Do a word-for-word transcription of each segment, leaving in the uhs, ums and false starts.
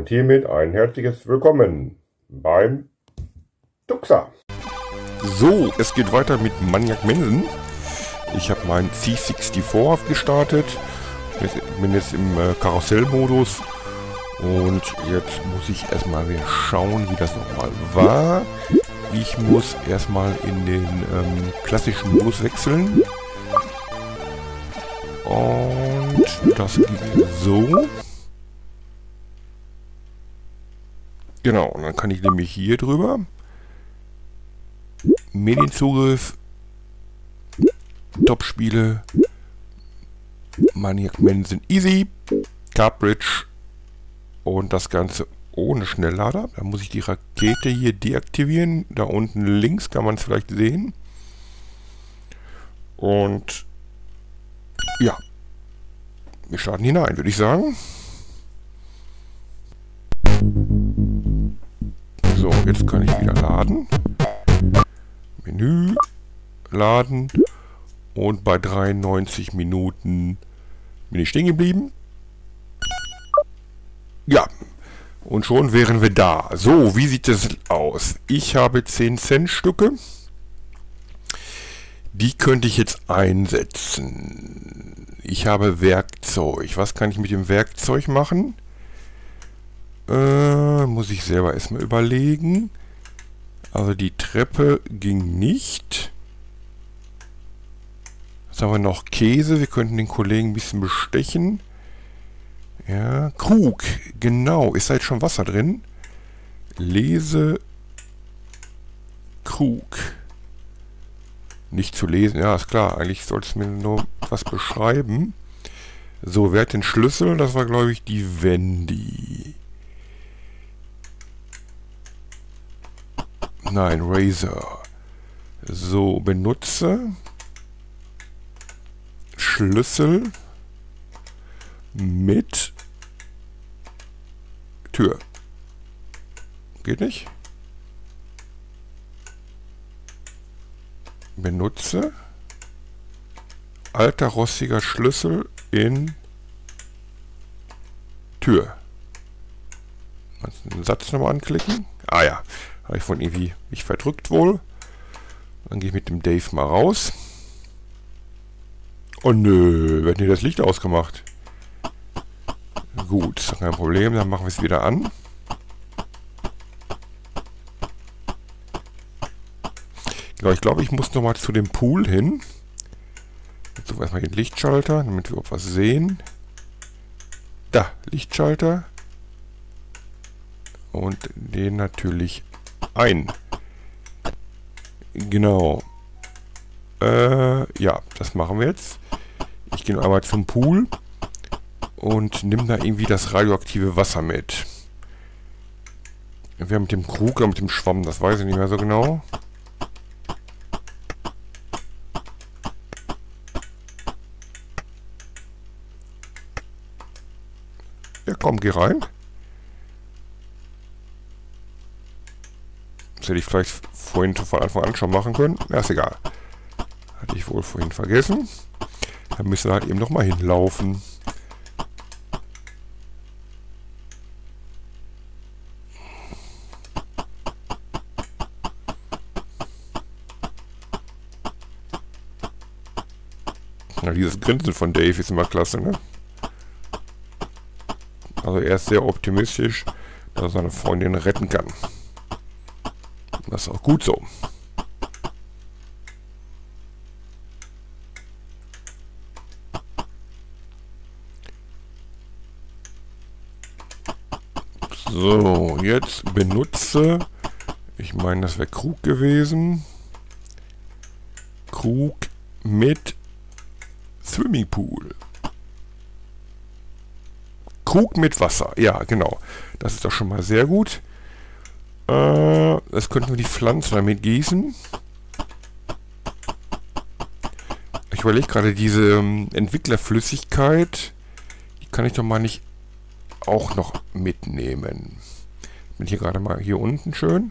Und hiermit ein herzliches Willkommen beim Tuxa. So, es geht weiter mit Maniac Mansion. Ich habe meinen C vierundsechzig gestartet. Ich bin jetzt im äh, Karussellmodus. Und jetzt muss ich erstmal wieder schauen, wie das nochmal war. Ich muss erstmal in den ähm, klassischen Modus wechseln. Und das geht so. Genau, und dann kann ich nämlich hier drüber Medienzugriff, Top-Spiele, Maniac Mansion Easy, Carbridge und das Ganze ohne Schnelllader. Da muss ich die Rakete hier deaktivieren. Da unten links kann man es vielleicht sehen. Und ja, wir starten hinein, würde ich sagen. So, jetzt kann ich wieder laden. Menü, laden. Und bei dreiundneunzig Minuten bin ich stehen geblieben. Ja, und schon wären wir da. So, wie sieht das aus? Ich habe zehn Cent Stücke. Die könnte ich jetzt einsetzen. Ich habe Werkzeug. Was kann ich mit dem Werkzeug machen? Äh, muss ich selber erstmal überlegen. Also die Treppe ging nicht. Jetzt haben wir noch Käse. Wir könnten den Kollegen ein bisschen bestechen. Ja, Krug. Genau. Ist da jetzt schon Wasser drin? Lese Krug. Nicht zu lesen. Ja, ist klar. Eigentlich sollte es mir nur was beschreiben. So, wer hat den Schlüssel? Das war, glaube ich, die Wendy. Nein, Razor. So, benutze Schlüssel mit Tür. Geht nicht? Benutze alter rostiger Schlüssel in Tür. Den Satz nochmal anklicken. Ah ja. Habe ich von irgendwie mich verdrückt wohl. Dann gehe ich mit dem Dave mal raus. Oh nö, wird hier das Licht ausgemacht. Gut, ist kein Problem, dann machen wir es wieder an. Genau, ich glaube, ich muss nochmal zu dem Pool hin. Jetzt suchen wir erstmal den Lichtschalter, damit wir auch was sehen. Da, Lichtschalter. Und den natürlich ein. Genau. Äh, ja, das machen wir jetzt. Ich gehe noch einmal zum Pool und nimm da irgendwie das radioaktive Wasser mit. Wir haben mit dem Krug oder mit dem Schwamm, das weiß ich nicht mehr so genau. Ja, komm, geh rein. Das hätte ich vielleicht vorhin von Anfang an schon machen können. Ja, ist egal. Hatte ich wohl vorhin vergessen. Dann müssen wir halt eben nochmal hinlaufen. Ja, dieses Grinsen von Dave ist immer klasse, ne? Also er ist sehr optimistisch, dass er seine Freundin retten kann. Das ist auch gut so. So, jetzt benutze, ich meine, das wäre Krug gewesen. Krug mit Swimmingpool. Krug mit Wasser, ja, genau. Das ist doch schon mal sehr gut. Äh, das könnten wir die Pflanzen damit gießen. Ich überlege gerade, diese ähm, Entwicklerflüssigkeit, die kann ich doch mal nicht auch noch mitnehmen. Bin hier gerade mal hier unten schön.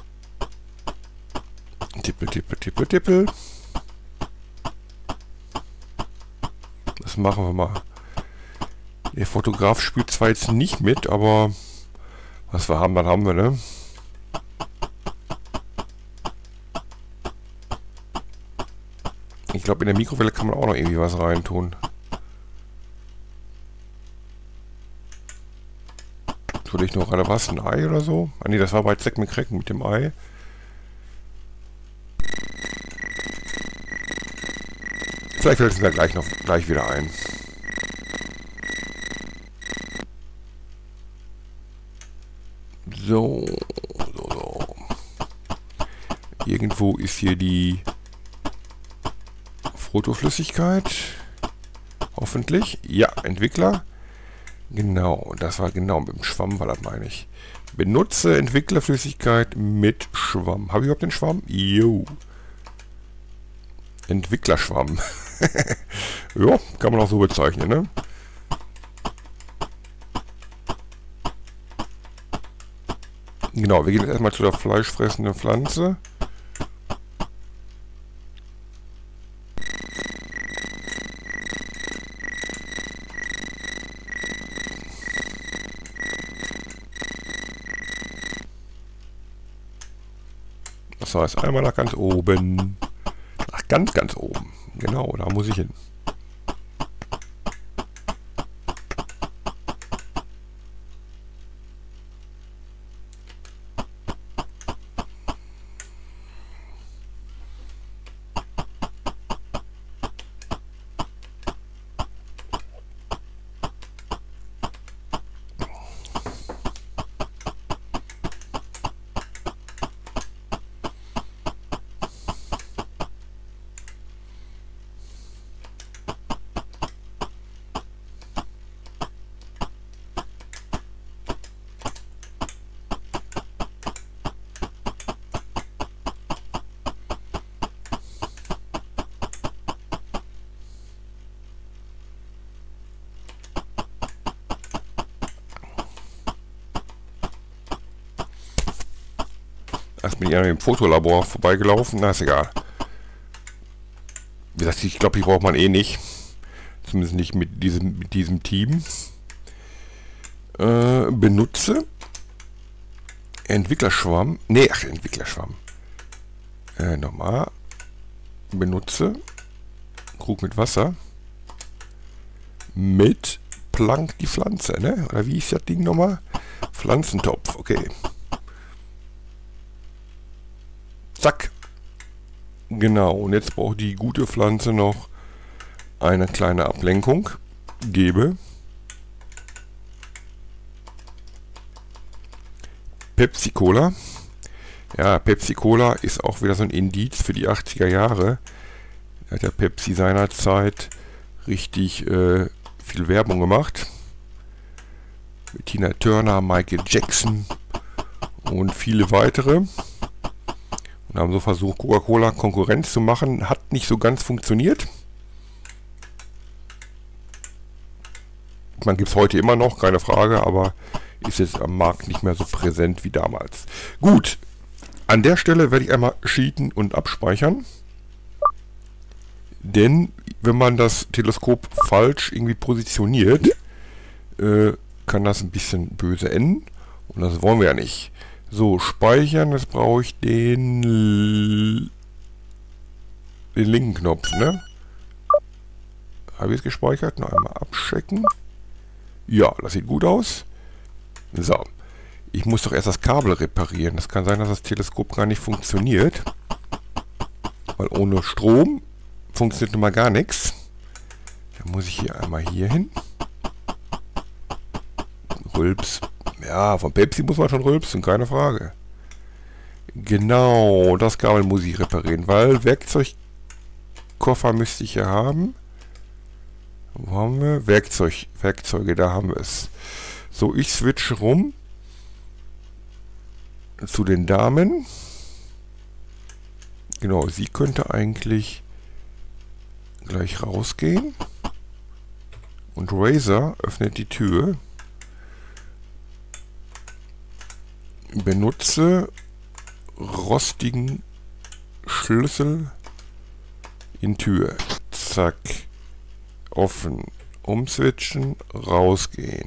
Tippel, tippel, tippel, tippel. das machen wir mal. Der Fotograf spielt zwar jetzt nicht mit, aber was wir haben, dann haben wir, ne? Ich glaube, in der Mikrowelle kann man auch noch irgendwie was reintun. Tue ich noch gerade was? Ein Ei oder so? Ah ne, das war bei Zack McCrack mit dem Ei. Vielleicht fällt es mir gleich noch gleich wieder ein. So, so, so. Irgendwo ist hier die Fotoflüssigkeit. Hoffentlich. Ja, Entwickler. Genau, das war genau mit dem Schwamm, war das, meine ich. Benutze Entwicklerflüssigkeit mit Schwamm. Habe ich überhaupt den Schwamm? Jo. Entwicklerschwamm. Ja, kann man auch so bezeichnen, ne? Genau, wir gehen jetzt erstmal zu der fleischfressenden Pflanze. Das heißt, einmal nach ganz oben. Nach ganz, ganz oben. Genau, da muss ich hin. Erst bin ich an dem Fotolabor vorbeigelaufen, na ist egal. Wie gesagt, ich glaube, die braucht man eh nicht. Zumindest nicht mit diesem, mit diesem Team. Äh, benutze Entwicklerschwamm. Ne, ach, Entwicklerschwamm. Äh, nochmal. Benutze Krug mit Wasser. Mit Plank die Pflanze, ne? Oder wie ist das Ding nochmal? Pflanzentopf, okay. Zack. Genau, und jetzt braucht die gute Pflanze noch eine kleine Ablenkung. Gebe Pepsi Cola. Ja, Pepsi Cola ist auch wieder so ein Indiz für die achtziger Jahre. Da hat der Pepsi seinerzeit richtig äh, viel Werbung gemacht. Mit Tina Turner, Michael Jackson und viele weitere. Und haben so versucht, Coca-Cola Konkurrenz zu machen. Hat nicht so ganz funktioniert. Man gibt es heute immer noch, keine Frage, aber ist jetzt am Markt nicht mehr so präsent wie damals. Gut, an der Stelle werde ich einmal cheaten und abspeichern. Denn wenn man das Teleskop falsch irgendwie positioniert, äh, kann das ein bisschen böse enden. Und das wollen wir ja nicht. So, speichern, jetzt brauche ich den, den linken Knopf, ne? Habe ich es gespeichert? Noch einmal abchecken. Ja, das sieht gut aus. So, ich muss doch erst das Kabel reparieren. Das kann sein, dass das Teleskop gar nicht funktioniert. Weil ohne Strom funktioniert nun mal gar nichts. Dann muss ich hier einmal hier hin. Rülps. Ja, von Pepsi muss man schon rülpsen, keine Frage. Genau, das Kabel muss ich reparieren, weil Werkzeugkoffer müsste ich ja haben. Wo haben wir? Werkzeug, Werkzeuge, da haben wir es. So, ich switche rum zu den Damen. Genau, sie könnte eigentlich gleich rausgehen. Und Razer öffnet die Tür. Benutze rostigen Schlüssel in Tür. Zack. offen, umswitchen, rausgehen.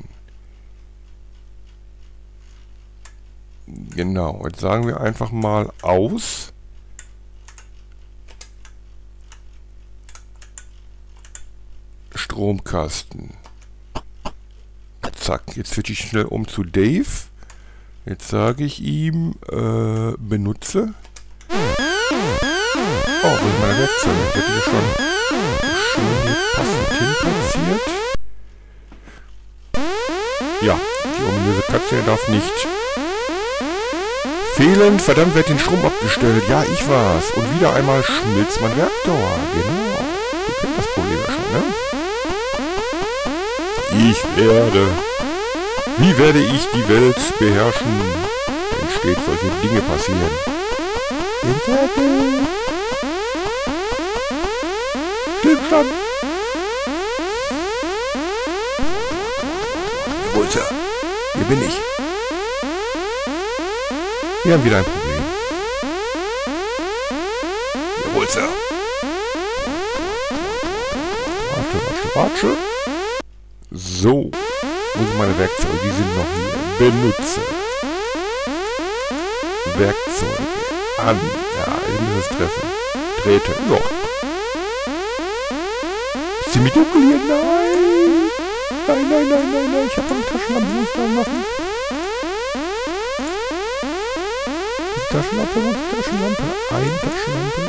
Genau, jetzt sagen wir einfach mal aus. Stromkasten. Zack, jetzt switche ich schnell um zu Dave. Jetzt sage ich ihm, äh, benutze. Oh, wo sind meine Werkzeuge? Ich hätte hier schon schön hier passend hin platziert. Ja, die ominöse Katze darf nicht fehlen. Verdammt, wer hat den Strom abgestellt? Ja, ich war's. Und wieder einmal schmilzt mein Reaktor. Genau. Du kennst das Problem ja schon, ne? Ich werde... Wie werde ich die Welt beherrschen? Wenn stets solche Dinge passieren. Internet. Stillstand. Jawohl, Sir. Hier bin ich. Wir haben wieder ein Problem. Jawohl, Sir. Warte, warte, warte. So. Wo sind meine Werkzeuge? Die sind noch hier. Benutze. Werkzeuge. An. Ja, ihr müsst es treffen. Drähte. Ja. Ist sie mit dunkel hier? Nein! Nein, nein, nein, nein, nein. Ich hab eine Taschenlampe. Muss ich mal machen. Die Taschenlampe, wo ist die Taschenlampe? Eine Taschenlampe.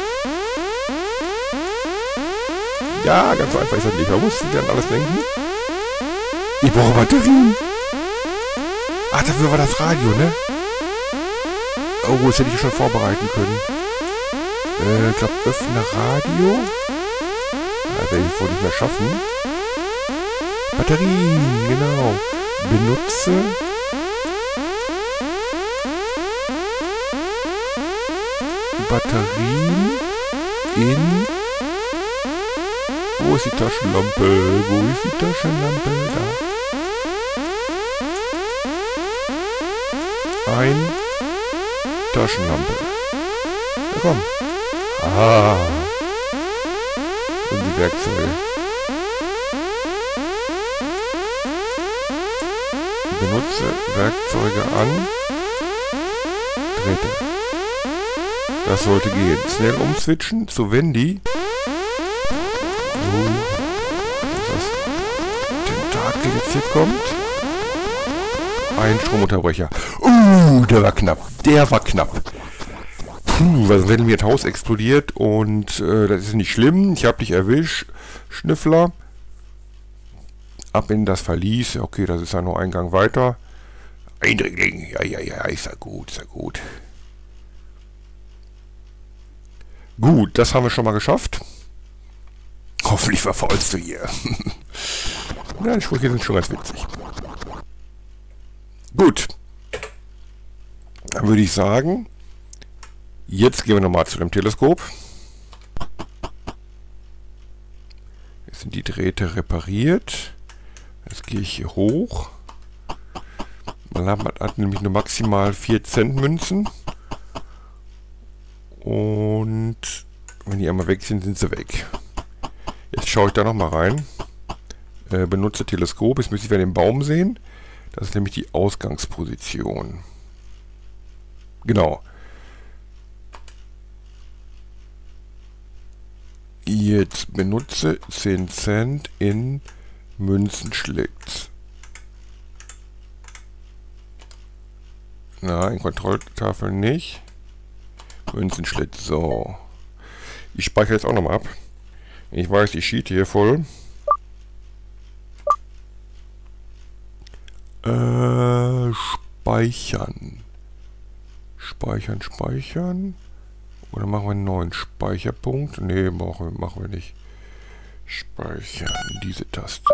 Ja, ganz so einfach ist das nicht. Man muss sich an alles denken. Ich brauche Batterien. Ach, dafür war das Radio, ne? Oh, das hätte ich schon vorbereiten können. Äh, ich glaube, öffne Radio. Ja, werde ich wohl nicht mehr schaffen. Batterien, genau. Benutze. Batterien in... Wo ist die Taschenlampe? Wo ist die Taschenlampe? Da. Ein Taschenlampe. Ja, komm. Ah. Und die Werkzeuge. Benutze Werkzeuge an. Drähte. Das sollte gehen. Schnell umswitchen zu Wendy. So. Das Tentakel jetzt hier kommt. Ein Stromunterbrecher. Uh, der war knapp. Der war knapp. Puh, was wenn mir das Haus explodiert und äh, das ist nicht schlimm. Ich habe dich erwischt, Schnüffler. Ab in das Verlies. Okay, das ist ja nur ein Gang weiter. Eindringling. Ja, ja, ja, ist ja gut, ist ja gut. Gut, das haben wir schon mal geschafft. Hoffentlich verfaulst du hier. Ja, die Sprüche sind schon ganz witzig. Gut. Dann würde ich sagen, jetzt gehen wir nochmal zu dem Teleskop. Jetzt sind die Drähte repariert. Jetzt gehe ich hier hoch. Man hat nämlich nur maximal vier Cent Münzen. Und wenn die einmal weg sind, sind sie weg. Jetzt schaue ich da nochmal rein. Äh, benutze Teleskop. Jetzt müsste ich wieder den Baum sehen. Das ist nämlich die Ausgangsposition. Genau. Jetzt benutze zehn Cent in Münzenschlitz. Na, in Kontrolltafel nicht. Münzenschlitz, so. Ich speichere jetzt auch nochmal ab. Ich weiß, die Sheet hier voll. Äh, speichern. Speichern, speichern. Oder machen wir einen neuen Speicherpunkt? Ne, machen wir, machen wir nicht. Speichern, diese Taste.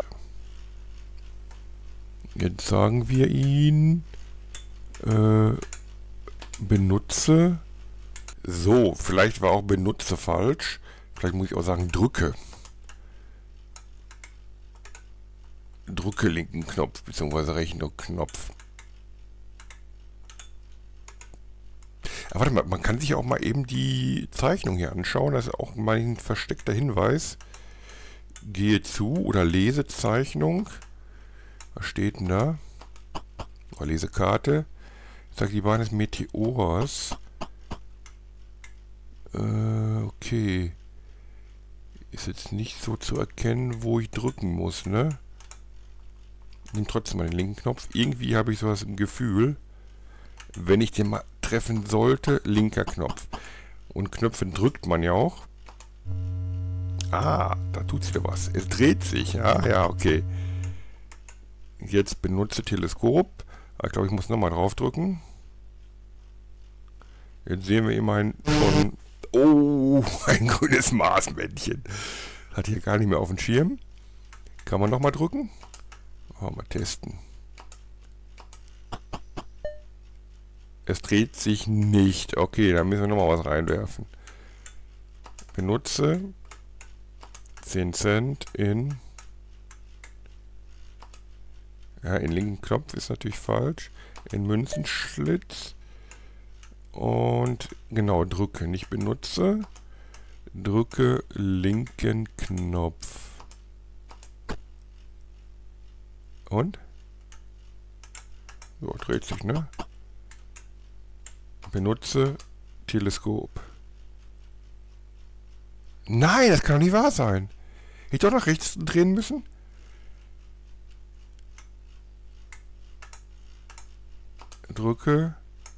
Jetzt sagen wir ihn, äh, benutze. So, vielleicht war auch benutze falsch. Vielleicht muss ich auch sagen, drücke. Drücke linken Knopf, beziehungsweise rechten Knopf. Aber warte mal, man kann sich auch mal eben die Zeichnung hier anschauen. Das ist auch mal ein versteckter Hinweis. Gehe zu oder Lesezeichnung. Was steht denn da? Oh, Lesekarte. Ich sage, die Bahn des Meteors. Äh, okay. Ist jetzt nicht so zu erkennen, wo ich drücken muss, ne? Nimm trotzdem mal den linken Knopf. Irgendwie habe ich sowas im Gefühl, wenn ich den mal treffen sollte, linker Knopf. Und Knöpfe drückt man ja auch. Ah, da tut wieder was. Es dreht sich. Ja, ja, okay. Jetzt benutze Teleskop. Ich glaube, ich muss nochmal drauf drücken. Jetzt sehen wir immerhin schon... Oh, ein grünes Marsmännchen. Hat hier gar nicht mehr auf dem Schirm. Kann man nochmal drücken? Oh, mal testen. Es dreht sich nicht. Okay, dann müssen wir nochmal was reinwerfen. Benutze zehn Cent in... Ja, in linken Knopf ist natürlich falsch. In Münzenschlitz. Und genau, drücke. Nicht benutze. Drücke linken Knopf. Und? Ja, dreht sich, ne? Benutze Teleskop. Nein, das kann doch nicht wahr sein. Hätte ich doch nach rechts drehen müssen? Drücke.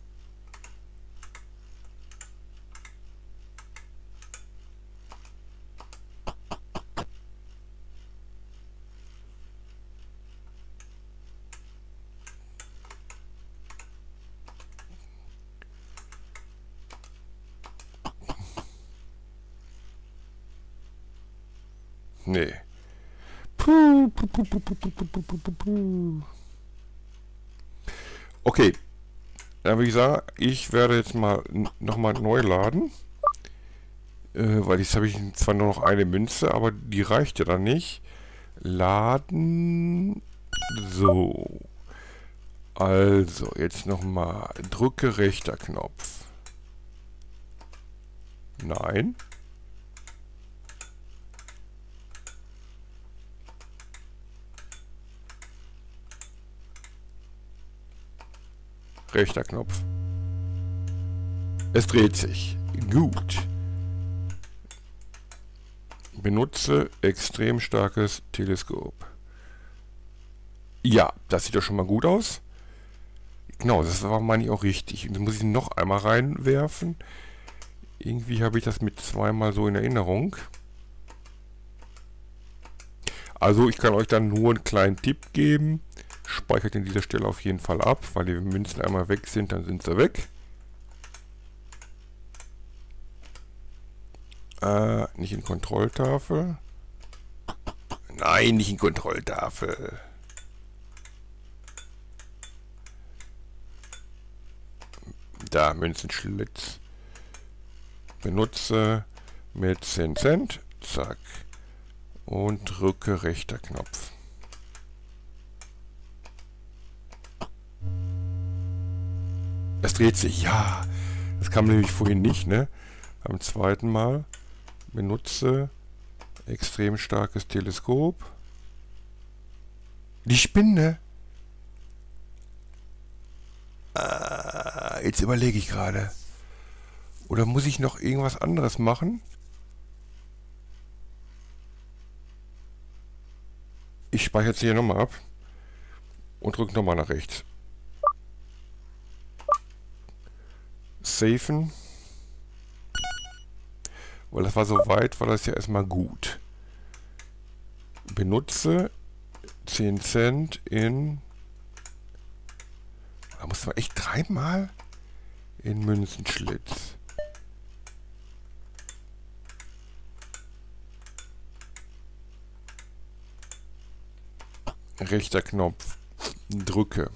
Nee. Puh, puh, puh, puh, puh, puh, puh, puh, puh. Okay. Dann würde ich sagen, ich werde jetzt mal nochmal neu laden. Äh, weil jetzt habe ich zwar nur noch eine Münze, aber die reicht ja dann nicht. Laden. So. Also, jetzt nochmal. Drücke rechter Knopf. Nein. Rechter Knopf. Es dreht sich. Gut. Benutze extrem starkes Teleskop. Ja, das sieht doch schon mal gut aus. Genau, das war, meine ich, auch richtig. Und dann muss ich noch einmal reinwerfen. Irgendwie habe ich das mit zweimal so in Erinnerung. Also ich kann euch dann nur einen kleinen Tipp geben. Speichert an dieser Stelle auf jeden Fall ab, weil die Münzen einmal weg sind, dann sind sie weg. Äh, nicht in Kontrolltafel. Nein, nicht in Kontrolltafel. Da, Münzenschlitz. Benutze mit zehn Cent. Zack. Und drücke rechter Knopf. Es dreht sich, ja. Das kam nämlich vorhin nicht, ne? Beim zweiten Mal. Benutze extrem starkes Teleskop. Die Spinne. Ah, jetzt überlege ich gerade. Oder muss ich noch irgendwas anderes machen? Ich speichere es hier nochmal ab. Und drücke nochmal nach rechts. Safen. Weil das war so weit, war das ja erstmal gut. Benutze zehn Cent in... Da muss man echt dreimal in Münzenschlitz. Rechter Knopf. Drücke.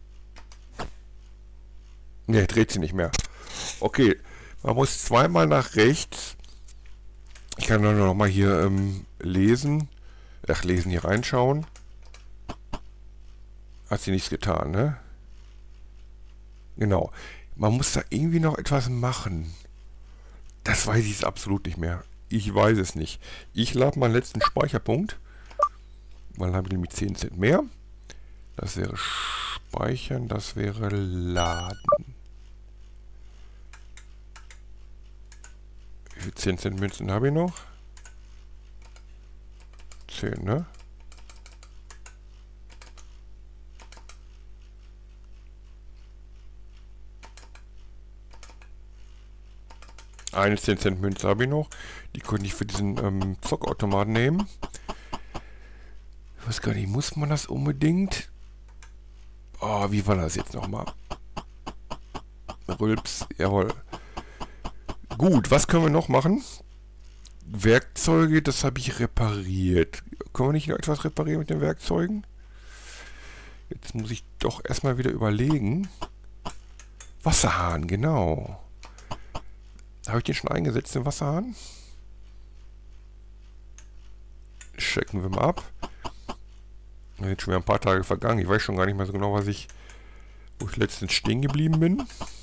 Ne, dreht sie nicht mehr. Okay, man muss zweimal nach rechts. Ich kann nur noch mal hier ähm, lesen. Ach, lesen, hier reinschauen. Hat sie nichts getan, ne? Genau. Man muss da irgendwie noch etwas machen. Das weiß ich jetzt absolut nicht mehr. Ich weiß es nicht. Ich lade meinen letzten Speicherpunkt. Weil dann habe ich nämlich zehn Cent mehr. Das wäre Speichern, das wäre Laden. Wie viel zehn Cent Münzen habe ich noch? zehn, ne? Eine zehn Cent Münze habe ich noch. Die konnte ich für diesen ähm, Zockautomaten nehmen. Ich weiß gar nicht, muss man das unbedingt? Oh, wie war das jetzt nochmal? Rülps, jawohl. Gut, was können wir noch machen? Werkzeuge, das habe ich repariert. Können wir nicht noch etwas reparieren mit den Werkzeugen? Jetzt muss ich doch erstmal wieder überlegen. Wasserhahn, genau. Habe ich den schon eingesetzt, den Wasserhahn? Checken wir mal ab. Jetzt schon wieder ein paar Tage vergangen. Ich weiß schon gar nicht mehr so genau, was ich, wo ich letztens stehen geblieben bin.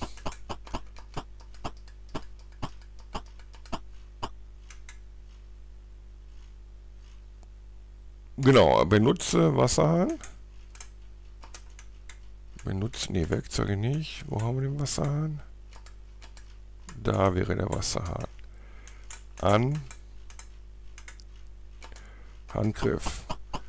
Genau, benutze Wasserhahn. Benutze, ne, Werkzeuge nicht. Wo haben wir den Wasserhahn? Da wäre der Wasserhahn. An. Handgriff.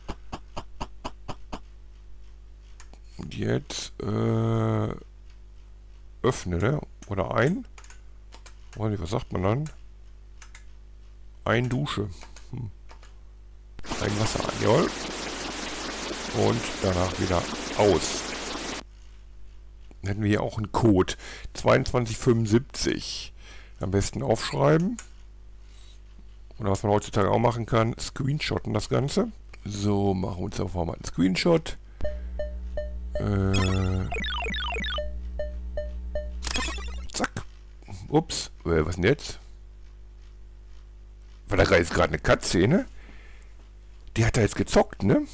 Und jetzt äh, öffne, ne? Oder ein? Was sagt man dann? Ein Dusche. Hm. Ein Wasserhahn, jawohl. Und danach wieder aus. Dann hätten wir hier auch einen Code. zweiundzwanzig fünfundsiebzig. Am besten aufschreiben. Oder was man heutzutage auch machen kann, screenshotten das Ganze. So, machen wir uns einfach mal einen Screenshot. Äh, zack. Ups. Äh, was denn jetzt? War da jetzt gerade eine Cutscene? Die hat da jetzt gezockt, ne?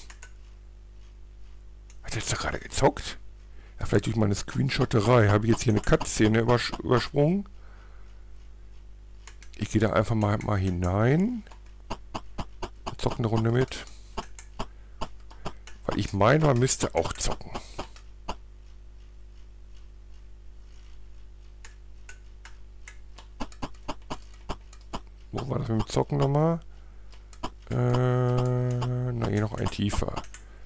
Hat jetzt da gerade gezockt? Ja, vielleicht durch meine Screenshotterei habe ich jetzt hier eine Cutscene übers übersprungen. Ich gehe da einfach mal, mal hinein. Und zocke eine Runde mit. Weil ich meine, man müsste auch zocken. Wo war das mit dem Zocken nochmal? Äh, na, hier noch ein tiefer.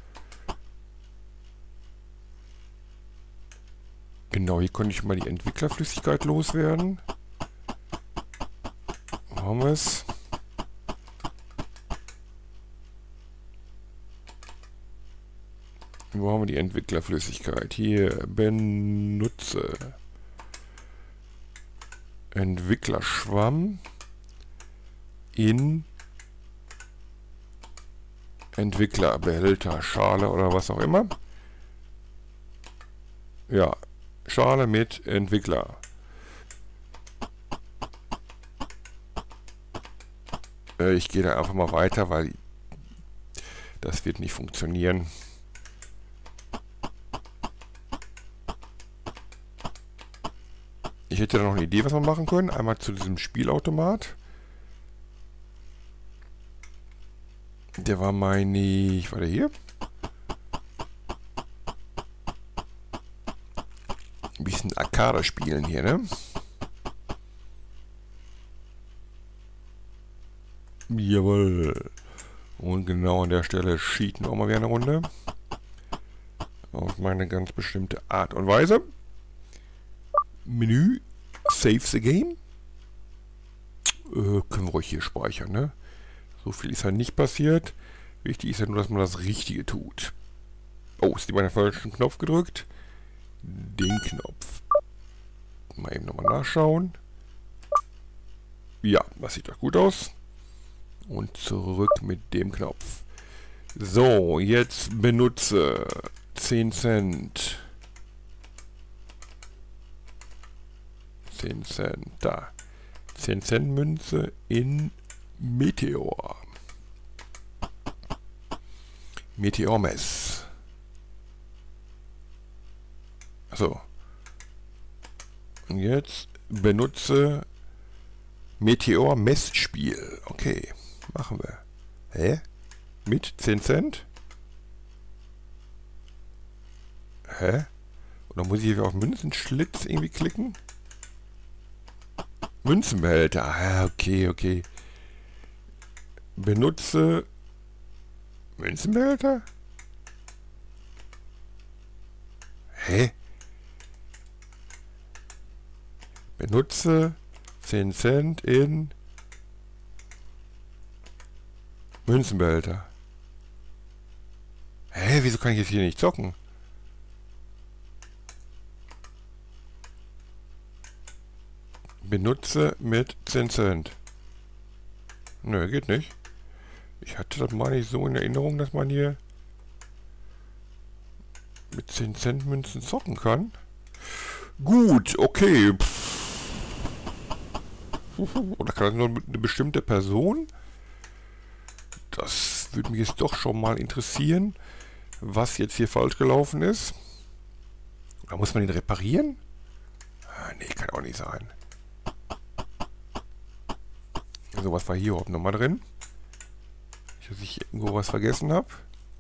Genau, hier konnte ich mal die Entwicklerflüssigkeit loswerden. Wo haben wir es? Wo haben wir die Entwicklerflüssigkeit? Hier, benutze. Entwicklerschwamm in Entwicklerbehälter, Schale oder was auch immer. Ja, Schale mit Entwickler. Äh, ich gehe da einfach mal weiter, weil das wird nicht funktionieren. Ich hätte da noch eine Idee, was wir machen können. Einmal zu diesem Spielautomat. Der war meine... Ich war der hier? Ein bisschen Arcade spielen hier, ne? Jawohl. Und genau an der Stelle cheaten wir auch mal wieder eine Runde. Auf meine ganz bestimmte Art und Weise. Menü. Save the Game. Äh, können wir ruhig hier speichern, ne? So viel ist halt nicht passiert. Wichtig ist ja nur, dass man das Richtige tut. Oh, ist die bei den falschen Knopf gedrückt? Den Knopf. Mal eben nochmal nachschauen. Ja, das sieht doch gut aus. Und zurück mit dem Knopf. So, jetzt benutze zehn Cent. zehn Cent, da. zehn Cent Münze in Meteor. Meteormess. So. Und jetzt benutze Meteor-Messspiel. Okay, machen wir. Hä? Mit zehn Cent? Hä? Und dann muss ich hier auf Münzenschlitz irgendwie klicken? Münzenbehälter. Ah, okay, okay. Benutze Münzenbehälter? Hä? Benutze zehn Cent in Münzenbehälter. Hä, wieso kann ich jetzt hier nicht zocken? Benutze mit zehn Cent. Nö, geht nicht. Ich hatte das mal nicht so in Erinnerung, dass man hier mit zehn Cent Münzen zocken kann. Gut, okay. Oder kann das nur eine bestimmte Person? Das würde mich jetzt doch schon mal interessieren, was jetzt hier falsch gelaufen ist. Oder muss man den reparieren? Ah, nee, kann auch nicht sein. So, was war hier überhaupt nochmal drin? Nicht, dass ich irgendwo was vergessen habe.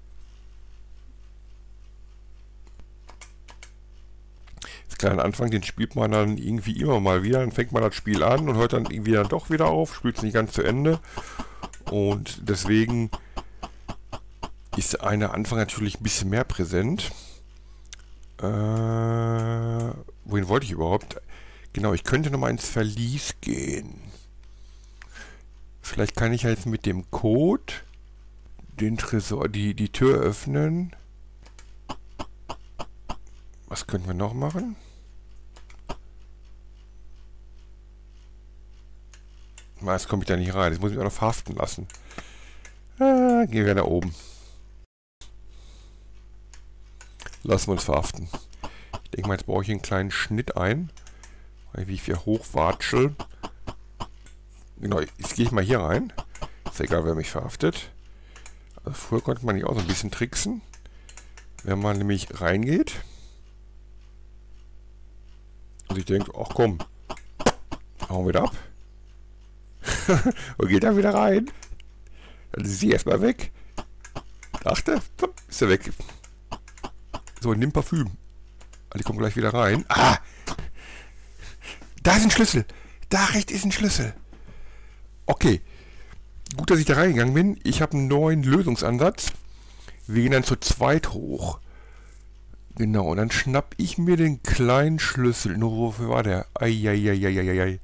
Das kleine Anfang, den spielt man dann irgendwie immer mal wieder. Dann fängt man das Spiel an und hört dann irgendwie dann doch wieder auf. Spielt es nicht ganz zu Ende. Und deswegen ist einer Anfang natürlich ein bisschen mehr präsent. Äh, wohin wollte ich überhaupt? Genau, ich könnte nochmal ins Verlies gehen. Vielleicht kann ich jetzt mit dem Code den Tresor, die, die Tür öffnen. Was könnten wir noch machen? Na, jetzt komme ich da nicht rein. Das muss ich auch noch verhaften lassen. Ah, gehen wir nach oben. Lassen wir uns verhaften. Ich denke mal, jetzt brauche ich einen kleinen Schnitt ein. Wie ich hier hochwatschel. Genau, jetzt gehe ich mal hier rein. Ist ja egal, wer mich verhaftet. Also früher konnte man hier auch so ein bisschen tricksen. Wenn man nämlich reingeht. Und ich denke, ach komm, hauen wir da ab. Und geht da wieder rein. Dann ist sie erstmal weg. Dachte, ist er weg. So, nimm Parfüm. Also ich komme gleich wieder rein. Ah! Da ist ein Schlüssel. Da rechts ist ein Schlüssel. Okay. Gut, dass ich da reingegangen bin. Ich habe einen neuen Lösungsansatz. Wir gehen dann zu zweit hoch. Genau, und dann schnapp ich mir den kleinen Schlüssel. Nur wofür war der? Eieieiei.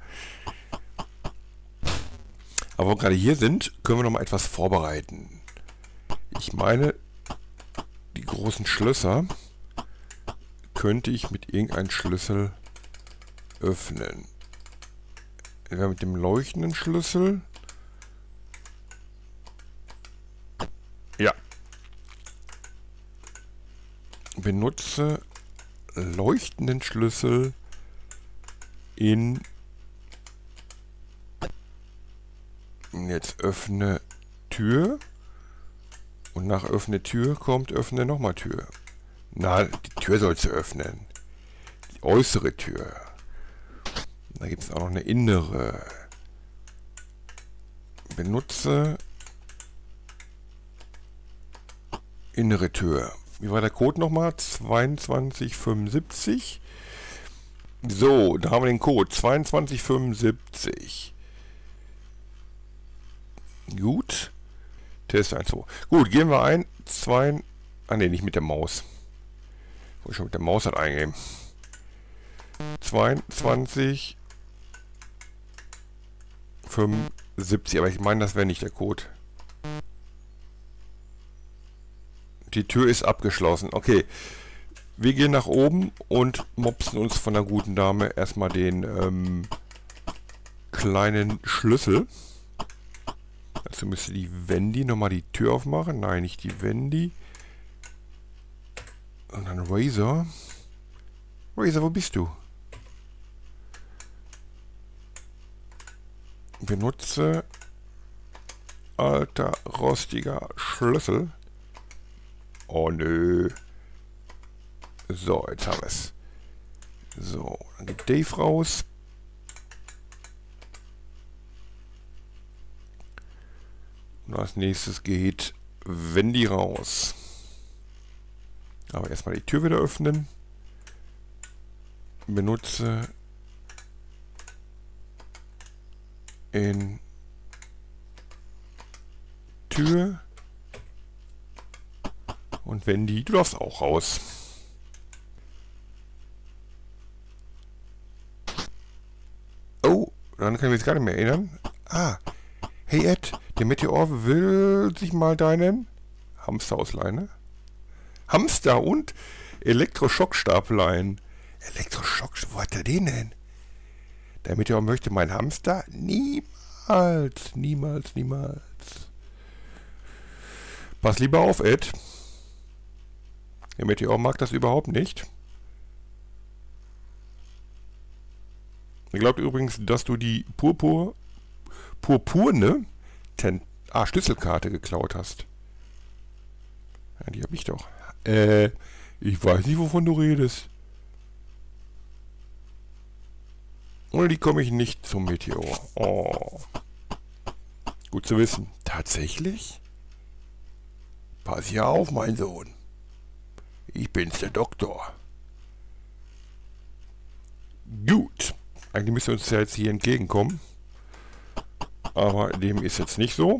Aber wo wir gerade hier sind, können wir noch mal etwas vorbereiten. Ich meine, die großen Schlösser könnte ich mit irgendeinem Schlüssel öffnen. Entweder mit dem leuchtenden Schlüssel. Ja. Benutze leuchtenden Schlüssel in... Jetzt öffne Tür. Und nach öffne Tür kommt öffne nochmal Tür. Na, die Tür sollst du öffnen. Die äußere Tür. Da gibt es auch noch eine innere. Benutze innere Tür. Wie war der Code nochmal? zweiundzwanzig fünfundsiebzig. So, da haben wir den Code. zweiundzwanzig fünfundsiebzig. Gut. Test eins, zwei. Gut, gehen wir ein. zwei. Ah ne, nicht mit der Maus. Wollte ich schon mit der Maus halt eingeben. zweiundzwanzig fünfundsiebzig. Aber ich meine, das wäre nicht der Code. Die Tür ist abgeschlossen. Okay. Wir gehen nach oben und mopsen uns von der guten Dame erstmal den ähm, kleinen Schlüssel. Dazu müsste die Wendy nochmal die Tür aufmachen. Nein, nicht die Wendy. Und dann Razor. Razor, wo bist du? Benutze alter, rostiger Schlüssel. Oh nö. So, jetzt haben wir es. So, dann geht Dave raus. Und als nächstes geht Wendy raus. Aber erstmal die Tür wieder öffnen. Benutze in Tür. Und Wendy, du darfst auch raus. Oh, dann kann ich mich jetzt gar nicht mehr erinnern. Ah, hey Ed, der Meteor will sich mal deinen Hamster ausleihen, ne? Hamster und Elektroschockstab leihen. Elektroschock, wo hat er den denn? Der Meteor möchte mein Hamster? Niemals, niemals, niemals. Pass lieber auf, Ed. Der Meteor mag das überhaupt nicht. Er glaubt übrigens, dass du die Purpur, purpurne Ten ah, Schlüsselkarte geklaut hast. Ja, die habe ich doch. Äh, ich weiß nicht, wovon du redest. Oder die komme ich nicht zum Meteor. Oh. Gut zu wissen. Tatsächlich? Pass hier auf, mein Sohn. Ich bin's, der Doktor. Gut. Eigentlich müsste uns ja jetzt hier entgegenkommen. Aber dem ist jetzt nicht so.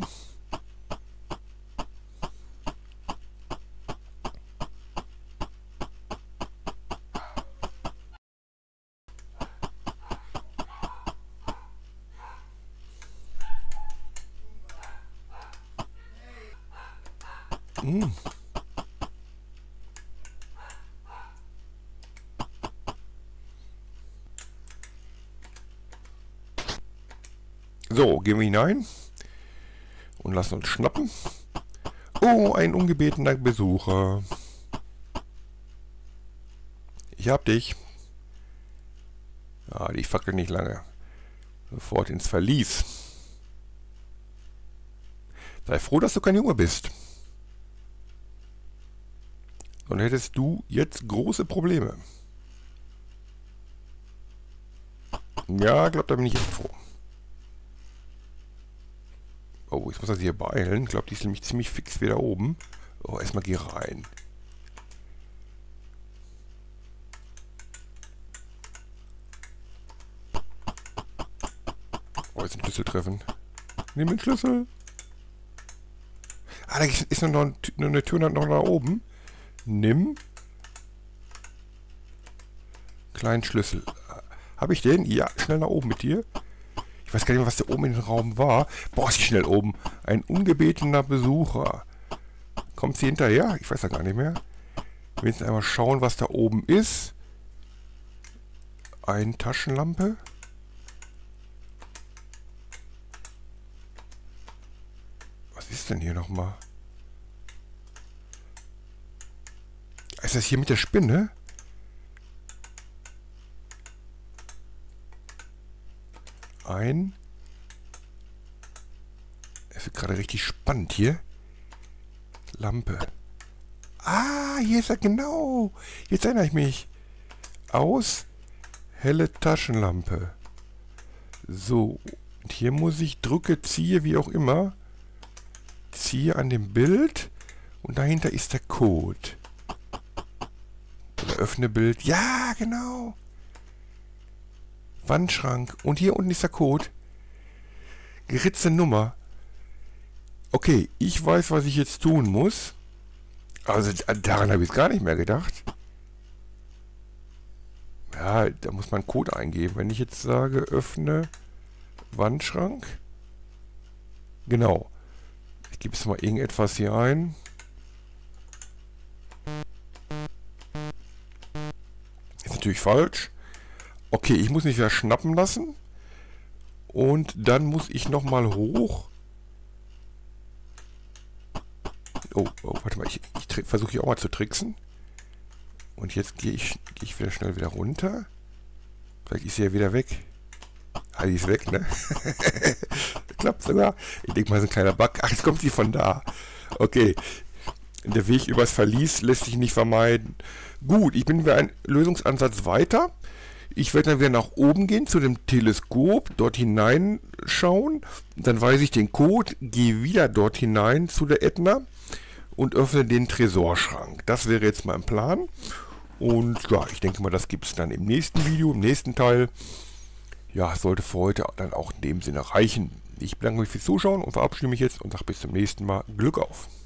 Hm. So, gehen wir hinein und lassen uns schnappen. Oh, ein ungebetener Besucher. Ich hab dich. Ja, die fackelt nicht lange. Sofort ins Verlies. Sei froh, dass du kein Junge bist. Dann hättest du jetzt große Probleme. Ja, glaub, da bin ich echt froh. Oh, ich muss das hier beeilen. Ich glaube, die ist nämlich ziemlich fix wieder oben. Oh, erstmal geh rein. Oh, jetzt einen Schlüssel treffen. Nimm den Schlüssel. Ah, da ist noch, noch eine Tür noch nach oben. Nimm. Kleinen Schlüssel. Habe ich den? Ja, schnell nach oben mit dir. Ich weiß gar nicht mehr, was da oben in dem Raum war. Boah, ist die schnell oben. Ein ungebetener Besucher. Kommt sie hinterher? Ich weiß ja gar nicht mehr. Wir müssen einmal schauen, was da oben ist. Eine Taschenlampe. Was ist denn hier nochmal? Ist das hier mit der Spinne? Ein. Es wird gerade richtig spannend hier. Lampe. Ah, hier ist er genau. Jetzt erinnere ich mich. Aus. Helle Taschenlampe. So. Und hier muss ich drücke, ziehe, wie auch immer. Ziehe an dem Bild. Und dahinter ist der Code. Oder öffne Bild. Ja, genau. Wandschrank. Und hier unten ist der Code. Geritzte Nummer. Okay, ich weiß, was ich jetzt tun muss. Also daran habe ich jetzt gar nicht mehr gedacht. Ja, da muss man einen Code eingeben. Wenn ich jetzt sage, öffne Wandschrank. Genau. Ich gebe jetzt mal irgendetwas hier ein. Ist natürlich falsch. Okay, ich muss mich wieder schnappen lassen. Und dann muss ich nochmal hoch. Oh, oh, warte mal. Ich, ich versuche hier auch mal zu tricksen. Und jetzt gehe ich, gehe ich wieder schnell wieder runter. Vielleicht ist sie ja wieder weg. Ah, die ist weg, ne? Klappt sogar. Ich denke mal, so ein kleiner Bug. Ach, jetzt kommt sie von da. Okay. Der Weg übers Verlies lässt sich nicht vermeiden. Gut, ich bin wieder einen Lösungsansatz weiter. Ich werde dann wieder nach oben gehen zu dem Teleskop, dort hineinschauen. Dann weiß ich den Code, gehe wieder dort hinein zu der Ätna und öffne den Tresorschrank. Das wäre jetzt mein Plan. Und ja, ich denke mal, das gibt es dann im nächsten Video, im nächsten Teil. Ja, sollte für heute dann auch in dem Sinne reichen. Ich bedanke mich fürs Zuschauen und verabschiede mich jetzt und sage bis zum nächsten Mal. Glück auf!